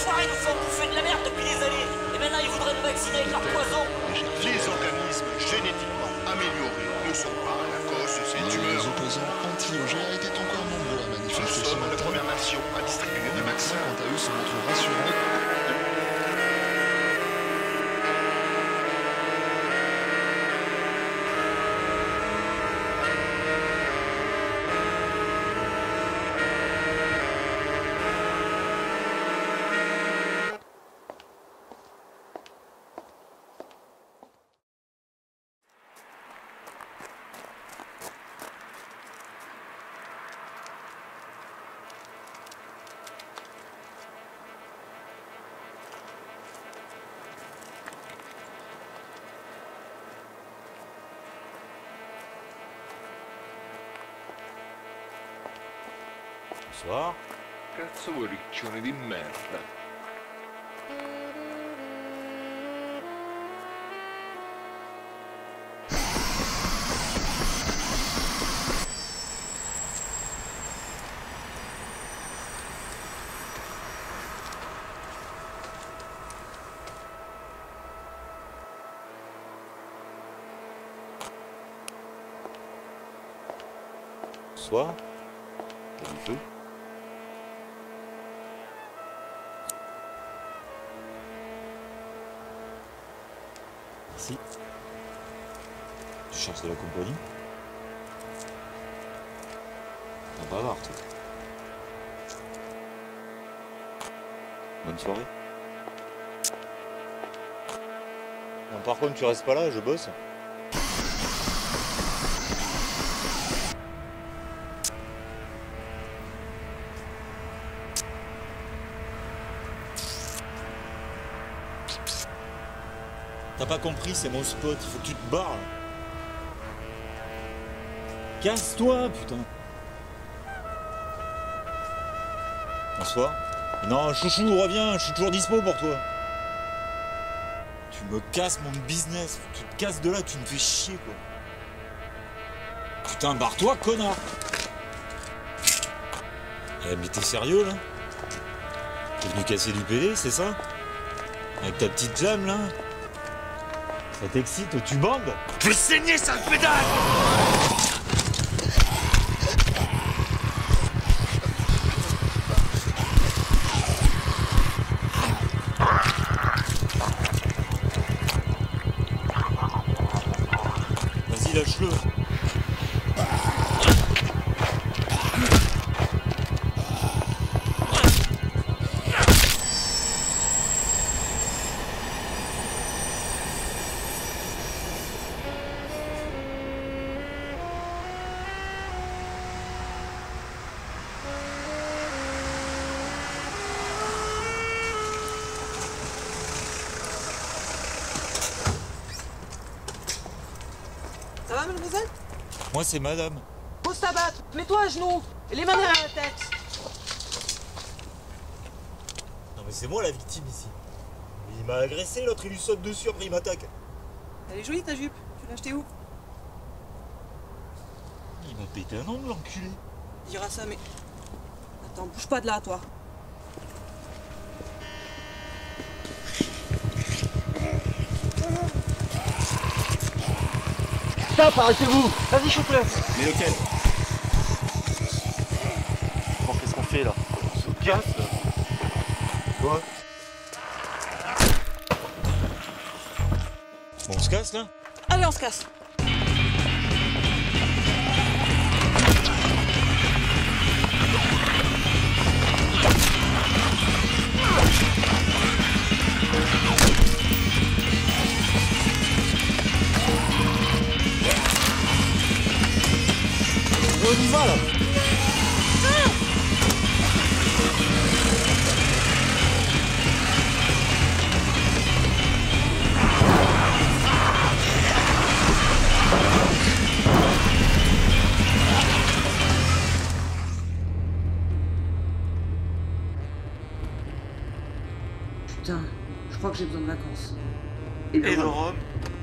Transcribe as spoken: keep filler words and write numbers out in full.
enfoirés nous font bouffer de la merde depuis des années. Et maintenant ils voudraient nous vacciner avec leur poison. Les organismes génétiquement améliorés ne sont pas la cause de ces tumeurs. Les opposants anti-O G A étaient encore nombreux à Nous manifester ce sommes la matin. première nation à distribuer Les des médecins, vaccins. quant à eux, se montrent rassurants. Bonsoir. Cazzo vuoi, riccione di merda? Bonsoir. T'as du feu? Merci. Tu cherches de la compagnie? Un bavard, toi. Bonne soirée. Non, par contre, tu restes pas là, je bosse. T'as pas compris, c'est mon spot, il faut que tu te barres. Casse-toi, putain. Bonsoir. Non, chouchou, reviens, je suis toujours dispo pour toi. Tu me casses mon business, tu te casses de là, tu me fais chier, quoi. Putain, barre-toi, connard. Eh, mais t'es sérieux, là? T'es venu casser du P D, c'est ça? Avec ta petite jam, là? Ça t'excite, tu bandes? Je vais saigner, sale pédale! Vas-y, lâche-le. Ça va, mademoiselle? Moi, c'est madame. Pose ta batte, mets-toi à genoux, et les mains derrière la tête. Non, mais c'est moi la victime ici. Il m'a agressé, l'autre il lui saute dessus, après il m'attaque. Elle est jolie ta jupe, tu l'as achetée où? Il m'a pété un ongle, l'enculé. Il dira ça, mais... Attends, bouge pas de là, toi. Stop, arrêtez-vous. Vas-y, chope-le. Mais lequel? Bon, qu'est-ce qu'on fait là? On se casse là. Quoi? Bon, on se casse là? Allez, on se casse. On y va là! Putain, je crois que j'ai besoin de vacances. Et le rhum?